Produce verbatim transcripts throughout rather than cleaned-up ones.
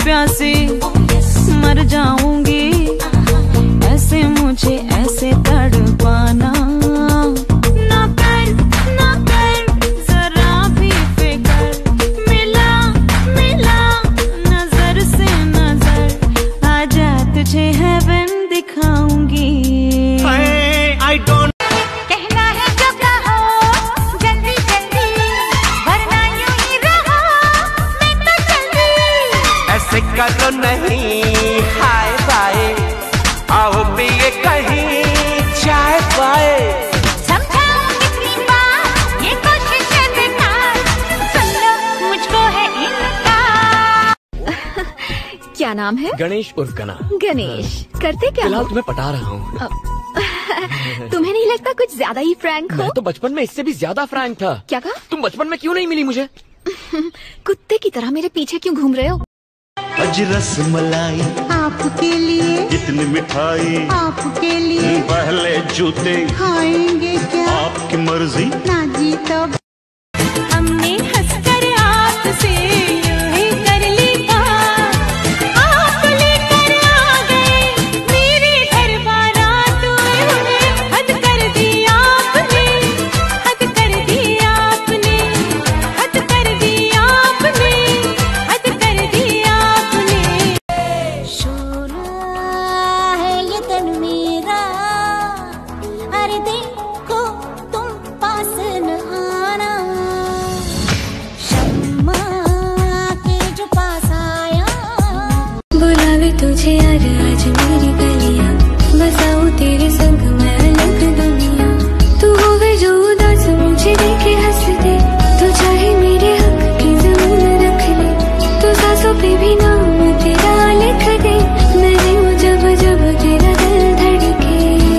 प्यासी मर जाऊंगी, ऐसे मुझे ऐसे तड़पाना ना कर, ना कर जरा भी फिकर, मिला मिला नजर से नजर, आजा तुझे हेवन दिखाऊंगी। I don't कहना है जो कहो जल्दी जल्दी, वरना यूं ही रहो मैं तो जल्दी। ऐसे करो नहीं हाय बाय, आओ पिए कहीं चाय पाए। समझाऊं कितनी बार ये कोशिश है बेकार, सुन लो मुझको है इनकार। क्या नाम है? गणेश उर्फ गना। गणेश, करते क्या फिलहाल हो? तुम्हें पटा रहा हूँ। तुम्हें नहीं लगता कुछ ज्यादा ही फ्रैंक हो? मैं तो बचपन में इससे भी ज्यादा फ्रैंक था। क्या कहा? तुम बचपन में क्यों नहीं मिली मुझे? कुत्ते की तरह मेरे पीछे क्यों घूम रहे हो? अज रस मलाई आपके लिए, इतनी मिठाई आपके लिए, पहले जूते खाएंगे क्या आपकी मर्जी ना जी तब। हमने हंसकर आपसे यूं ही कर ली बात, आप लेकर आ गए मेरे घर बारात में, हद कर दी आपने, हद कर दी आपने, हद कर दी आपने, हद कर दी आपने। सोना है ये तन मेरा, अरे देखो तुम पास न आना, शम्मा के जो पास आया। बुलावे तुझे आज आज मेरी गलियां, बसाऊं तेरे संग मैं अलग दुनिया। तू होवे जो उदास मुझे देखे हंस दे, तू चाहे मेरे हक की जमीन रख ले, तू सांसों पे भी नाम तेरा लिख दे। मैं जीऊं जब जब तेरा दिल धड़के।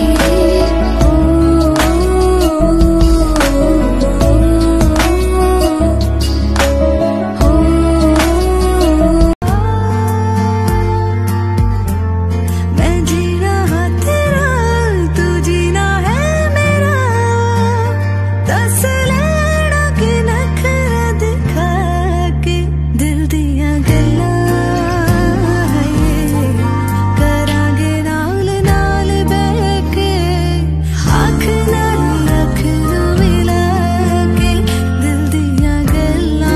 मैं जीना है तेरा, तू जीना है मेरा, दस लेना के नखरा दिखा के दिल दिया गल्ला है ये, करांगे नाल नाल बैठ के, आँख नाल अख नू मिला के दिल दिया गल्ला।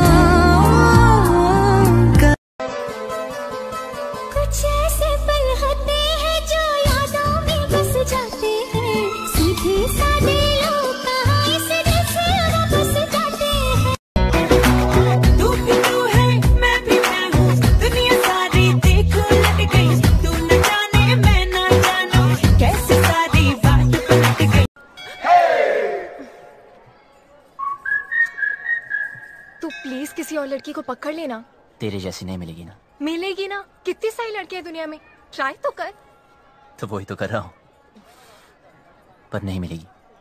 कुछ ऐसे पल होते हैं जो यादों में बस जाते हैं, सीधे साधे लोग कहाँ इस दिल से वापस जाते हैं। तू भी तू है मैं भी मैं हूँ, दुनिया सारी देखो लग गई, तू न जाने मैं न जानूं, कैसे सारी बात पलट गई। तू प्लीज किसी और लड़की को पकड़ लेना। तेरे जैसी नहीं मिलेगी ना। मिलेगी ना, कितनी सारी लड़कियां दुनिया में, ट्राई तो कर। तो वही तो कर रहा हूँ, पर नहीं मिलेगी।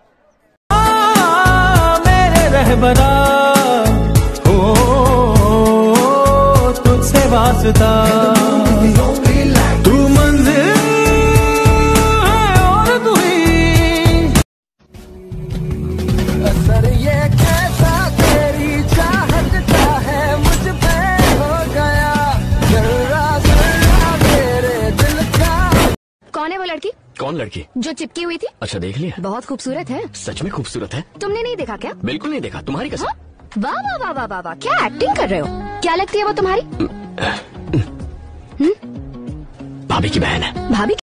मेरे रहबरा हो तुझसे वास्ता, तू मंजिल है और तू ही असर। ये कैसा तेरी चाहत का है मुझ पे हो गया, जरा जरा मेरे दिल का। कौन है वो लड़की कौन लड़की? जो चिपकी हुई थी? अच्छा देख लिया। बहुत खूबसूरत है। सच में खूबसूरत है। तुमने नहीं देखा क्या? बिल्कुल नहीं देखा, तुम्हारी कसम। वाह वाह वाह वाह वाह वाह, क्या एक्टिंग कर रहे हो? क्या लगती है वो तुम्हारी? भाभी की बहन है। भाभी?